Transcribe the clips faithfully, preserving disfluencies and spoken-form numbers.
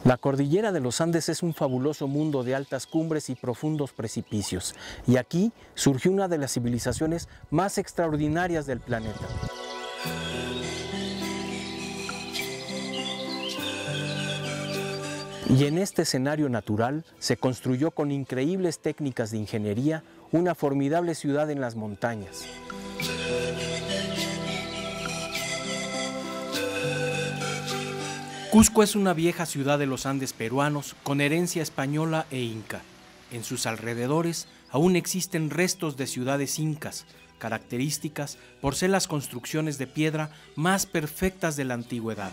La cordillera de los Andes es un fabuloso mundo de altas cumbres y profundos precipicios, y aquí surgió una de las civilizaciones más extraordinarias del planeta. Y en este escenario natural se construyó con increíbles técnicas de ingeniería una formidable ciudad en las montañas. Cusco es una vieja ciudad de los Andes peruanos con herencia española e inca. En sus alrededores aún existen restos de ciudades incas, características por ser las construcciones de piedra más perfectas de la antigüedad.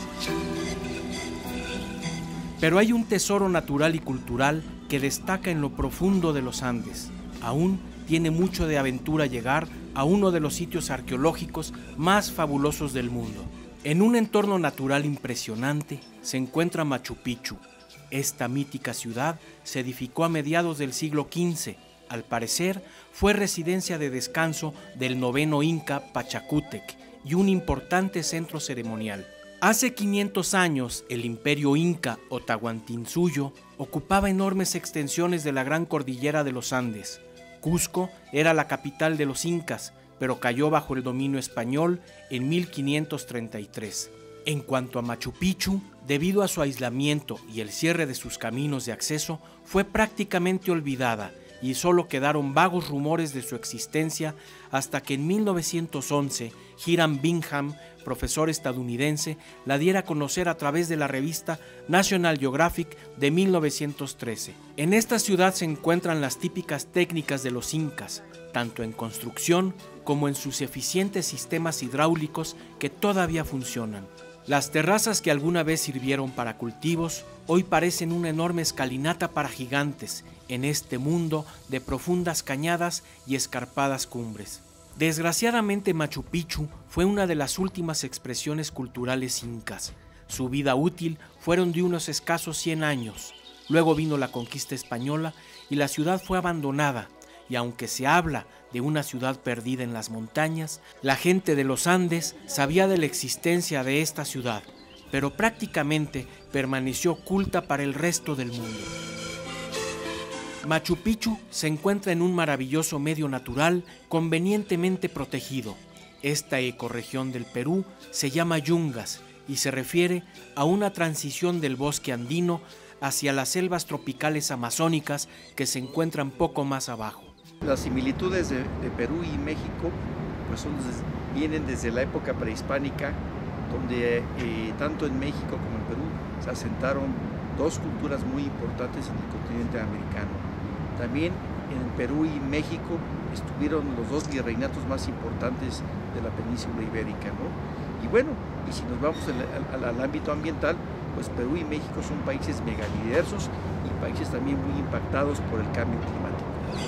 Pero hay un tesoro natural y cultural que destaca en lo profundo de los Andes. Aún tiene mucho de aventura llegar a uno de los sitios arqueológicos más fabulosos del mundo. En un entorno natural impresionante se encuentra Machu Picchu. Esta mítica ciudad se edificó a mediados del siglo quince. Al parecer, fue residencia de descanso del noveno inca Pachacútec y un importante centro ceremonial. Hace quinientos años, el imperio inca o Tahuantinsuyo ocupaba enormes extensiones de la gran cordillera de los Andes. Cusco era la capital de los incas, pero cayó bajo el dominio español en mil quinientos treinta y tres. En cuanto a Machu Picchu, debido a su aislamiento y el cierre de sus caminos de acceso, fue prácticamente olvidada y solo quedaron vagos rumores de su existencia hasta que en mil novecientos once Hiram Bingham, profesor estadounidense, la diera a conocer a través de la revista National Geographic de mil novecientos trece. En esta ciudad se encuentran las típicas técnicas de los incas, tanto en construcción como en sus eficientes sistemas hidráulicos que todavía funcionan. Las terrazas que alguna vez sirvieron para cultivos, hoy parecen una enorme escalinata para gigantes en este mundo de profundas cañadas y escarpadas cumbres. Desgraciadamente, Machu Picchu fue una de las últimas expresiones culturales incas. Su vida útil fueron de unos escasos cien años. Luego vino la conquista española y la ciudad fue abandonada. Y aunque se habla de una ciudad perdida en las montañas, la gente de los Andes sabía de la existencia de esta ciudad, pero prácticamente permaneció oculta para el resto del mundo. Machu Picchu se encuentra en un maravilloso medio natural convenientemente protegido. Esta ecorregión del Perú se llama Yungas y se refiere a una transición del bosque andino hacia las selvas tropicales amazónicas que se encuentran poco más abajo. Las similitudes de, de Perú y México pues son, vienen desde la época prehispánica, donde eh, tanto en México como en Perú se asentaron dos culturas muy importantes en el continente americano. También en Perú y México estuvieron los dos virreinatos más importantes de la península ibérica, ¿no? Y bueno, y si nos vamos al, al, al ámbito ambiental, pues Perú y México son países megalidersos y países también muy impactados por el cambio climático.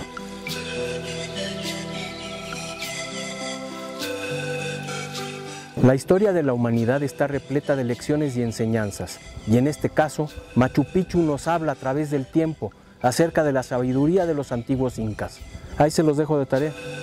La historia de la humanidad está repleta de lecciones y enseñanzas, y en este caso, Machu Picchu nos habla a través del tiempo acerca de la sabiduría de los antiguos incas. Ahí se los dejo de tarea.